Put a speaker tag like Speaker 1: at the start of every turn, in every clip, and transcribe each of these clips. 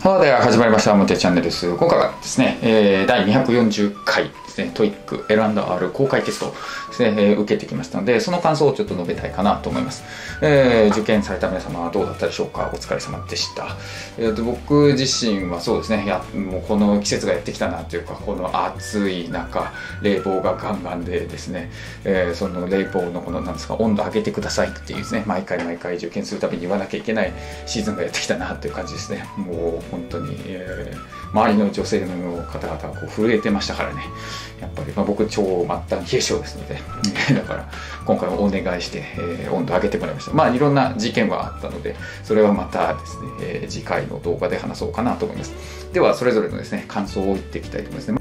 Speaker 1: では始まりました。モテチャンネルです。今回はですね、第240回ですね、トイック L&R 公開テストですね、受けてきましたので、その感想をちょっと述べたいかなと思います。受験された皆様はどうだったでしょうか。お疲れ様でした。僕自身はそうですね、もうこの季節がやってきたなというか、この暑い中、冷房がガンガンでですね、その冷房のこのなんですか、温度上げてくださいっていうですね、毎回受験するたびに言わなきゃいけないシーズンがやってきたなという感じですね。もう本当に、周りの女性の方々はこう震えてましたからね。やっぱり、僕超末端冷え性ですので、だから今回もお願いして、温度上げてもらいました。いろんな事件はあったので、それはまたですね、次回の動画で話そうかなと思います。ではそれぞれのですね、感想を言っていきたいと思いますね。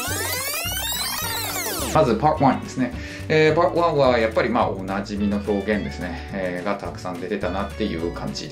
Speaker 1: まず Part 1ですね。Part 1はやっぱりおなじみの表現ですね、がたくさん出てたなっていう感じです。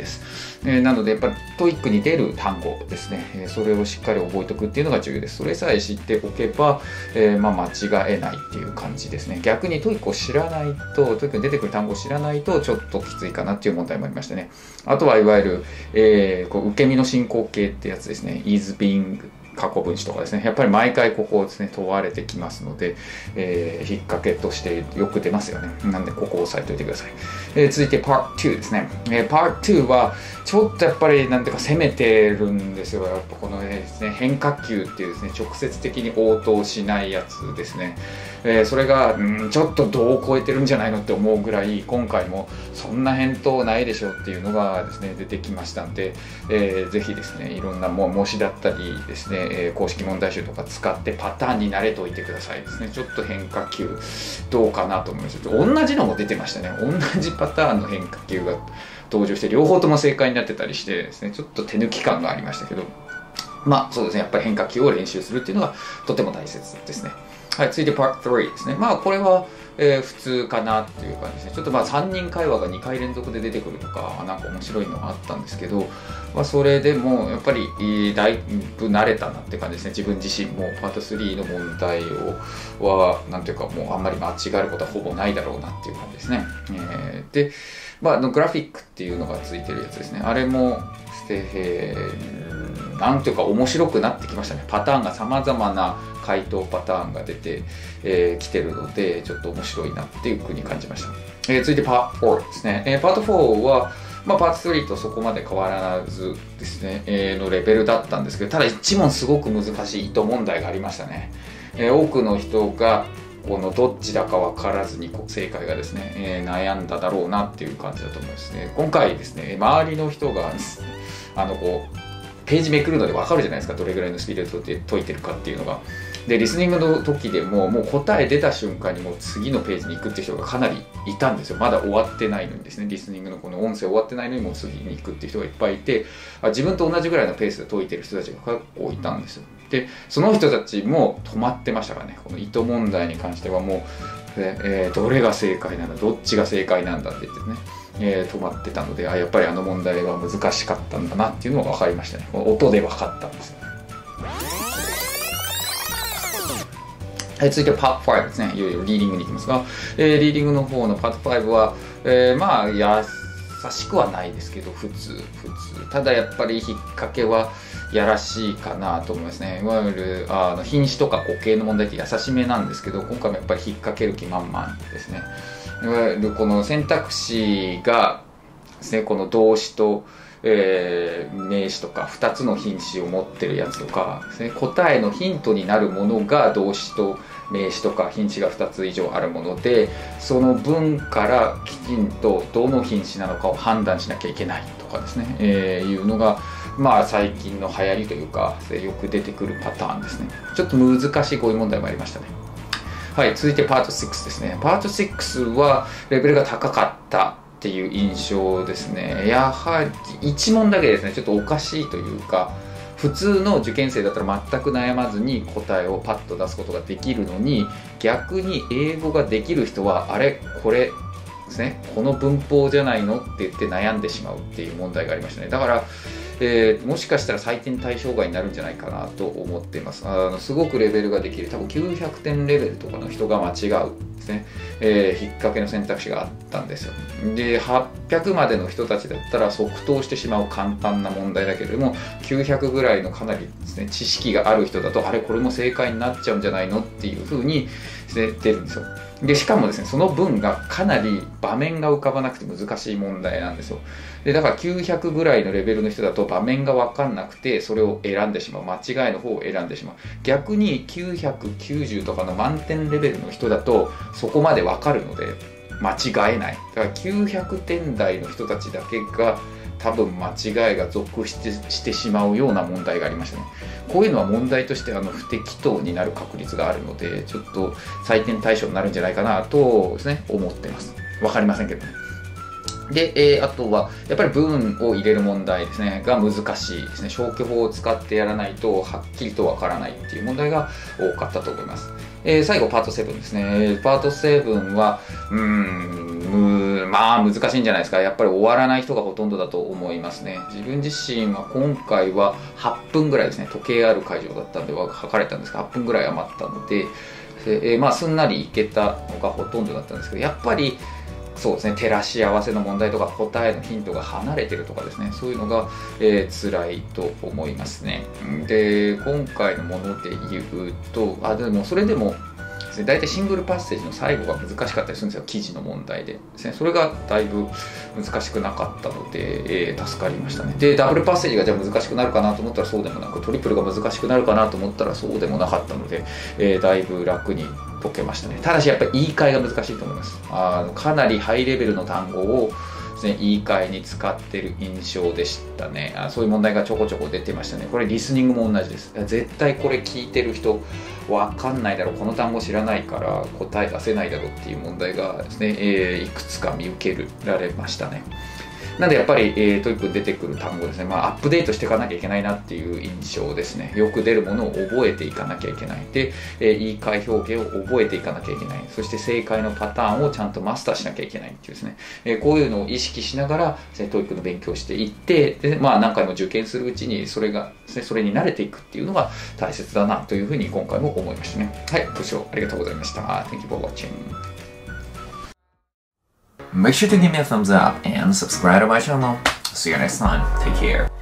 Speaker 1: なのでやっぱりトイックに出る単語ですね、それをしっかり覚えておくっていうのが重要です。それさえ知っておけば、間違えないっていう感じですね。逆にトイックを知らないと、トイックに出てくる単語を知らないとちょっときついかなっていう問題もありましてね。あとはいわゆる、受け身の進行形ってやつですね。is being過去分詞とかですね、やっぱり毎回ここをですね問われてきますので、引っ掛けとしてよく出ますよね。なんでここを押さえておいてください。続いて Part 2ですね。Part 2はちょっとやっぱりなんていうか攻めてるんですよ。やっぱこのですね、変化球っていうですね、直接的に応答しないやつですね。それがちょっと度を超えてるんじゃないのって思うぐらい、今回もそんな返答ないでしょっていうのがですね出てきましたんで、ぜひですね、いろんな模試だったりですね、公式問題集とか使ってパターンに慣れておいてくださいですね。ちょっと変化球どうかなと思います。同じのも出てましたね。同じパターンの変化球が登場して両方とも正解になってたりしてですね、ちょっと手抜き感がありましたけど、そうですね、やっぱり変化球を練習するっていうのがとても大切ですね。はい、続いて Part 3ですね。これは、普通かなっていう感じですね。ちょっと3人会話が2回連続で出てくるとか、なんか面白いのがあったんですけど、それでもやっぱりだいぶ慣れたなって感じですね。自分自身も Part 3の問題は、なんていうかもうあんまり間違えることはほぼないだろうなっていう感じですね。で、グラフィックっていうのがついてるやつですね。あれも、なんていうか面白くなってきましたね。パターンが様々な回答パターンが出てきてるので、ちょっと面白いなっていうふうに感じました。続いて Part 4ですね。Part 4は、Part 3とそこまで変わらずですね、のレベルだったんですけど、ただ1問すごく難しい意図問題がありましたね。多くの人がこのどっちだか分からずに正解がですね、悩んだだろうなっていう感じだと思いますね。今回ですね、周りの人がですね、ページめくるので分かるじゃないですか、どれぐらいのスピードで解いてるかっていうのが。で、リスニングの時でもう答え出た瞬間にもう次のページに行くっていう人がかなりいたんですよ。まだ終わってないのにですね、リスニングのこの音声終わってないのにもう次に行くっていう人がいっぱいいて、自分と同じぐらいのペースで解いてる人たちが結構いたんですよ。で、その人たちも止まってましたからね。この意図問題に関してはもう、どれが正解なんだ、どっちが正解なんだって言ってね、止まってたので、やっぱりあの問題は難しかったんだなっていうのが分かりましたね。この音で分かったんですよ。続いて Part 5ですね。いよいよリーディングに行きますが、リーディングの方の Part 5は、優しくはないですけど、普通。ただやっぱり引っ掛けはやらしいかなと思いますね。いわゆる品詞とか語形の問題って優しめなんですけど、今回もやっぱり引っ掛ける気満々ですね。いわゆるこの選択肢がですね、この動詞と、名詞とか2つの品詞を持ってるやつとかですね、答えのヒントになるものが動詞と名詞とか品詞が2つ以上あるもので、その文からきちんとどの品詞なのかを判断しなきゃいけないとかですね、いうのが最近の流行りというかよく出てくるパターンですね。ちょっと難しい語彙問題もありましたね。はい、続いて Part 6ですね。Part 6はレベルが高かったっていう印象ですね。やはり1問だけですね、ちょっとおかしいというか、普通の受験生だったら全く悩まずに答えをパッと出すことができるのに、逆に英語ができる人はこれですね、この文法じゃないのって言って悩んでしまうっていう問題がありましたね。だからもしかしたら採点対象外になるんじゃないかなと思っています。すごくレベルができる、多分900点レベルとかの人が間違うですね、 引っ掛けの選択肢があったんですよ。で、800までの人たちだったら即答してしまう簡単な問題だけれども、900ぐらいのかなりですね、知識がある人だと、あれこれも正解になっちゃうんじゃないのっていう風に出るんですよ。で、しかもですね、その分がかなり場面が浮かばなくて難しい問題なんですよ。で、だから900ぐらいのレベルの人だと場面が分かんなくて、それを選んでしまう。間違いの方を選んでしまう。逆に990とかの満点レベルの人だと、そこまで分かるので、間違えない。だから900点台の人たちだけが、多分間違いが続出してしまうような問題がありましたね。こういうのは問題として不適当になる確率があるので、ちょっと採点対象になるんじゃないかなとですね、思ってます。わかりませんけどね。で、あとは、やっぱり文を入れる問題ですね、が難しいですね。消去法を使ってやらないと、はっきりとわからないっていう問題が多かったと思います。最後、パート7ですね。パート7は、まあ難しいんじゃないですか。やっぱり終わらない人がほとんどだと思いますね。自分自身は今回は8分ぐらいですね、時計ある会場だったんで測れたんですが、8分ぐらい余ったので、まあすんなりいけたのがほとんどだったんですけど、やっぱりそうですね、照らし合わせの問題とか答えのヒントが離れてるとかですね、そういうのが、辛いと思いますね。で、今回のもので言うと、でもそれでも大体シングルパッセージの最後が難しかったりするんですよ、記事の問題でですね。それがだいぶ難しくなかったので、助かりましたね。で、ダブルパッセージがじゃあ難しくなるかなと思ったらそうでもなく、トリプルが難しくなるかなと思ったらそうでもなかったので、だいぶ楽に解けましたね。ただしやっぱり言い換えが難しいと思います。かなりハイレベルの単語をですね、言い換えに使ってる印象でしたね。そういう問題がちょこちょこ出てましたね。これリスニングも同じです。絶対これ聞いてる人わかんないだろう、この単語知らないから答え出せないだろうっていう問題がですね、いくつか見受けられましたね。なんでやっぱり、トイックに出てくる単語ですね、アップデートしていかなきゃいけないなっていう印象ですね。よく出るものを覚えていかなきゃいけない。で、言い換え表現を覚えていかなきゃいけない。そして正解のパターンをちゃんとマスターしなきゃいけないっていうですね、こういうのを意識しながら、トイックの勉強していって、で、何回も受験するうちにそれがですね、それに慣れていくっていうのが大切だなというふうに今回も思いましたね。はい、ご視聴ありがとうございました。Thank you for watching.
Speaker 2: Make sure to give me a thumbs up and subscribe to my channel. See you next time. Take care.